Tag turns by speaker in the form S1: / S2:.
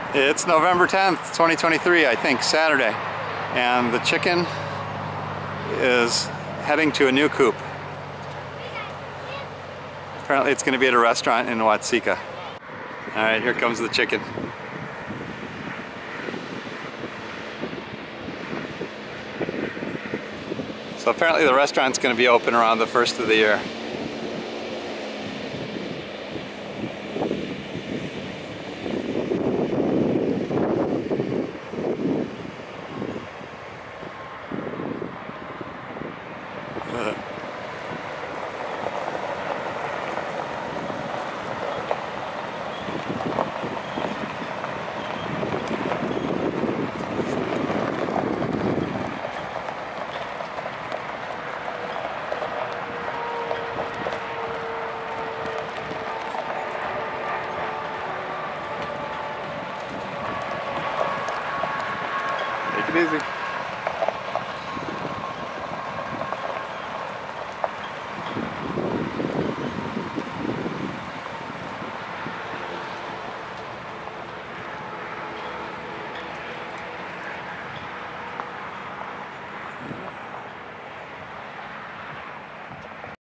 S1: It's November 10th, 2023, I think, Saturday. And the chicken is heading to a new coop. Apparently it's going to be at a restaurant in Watsika. Alright, here comes the chicken. So apparently the restaurant's going to be open around the first of the year. Take it easy.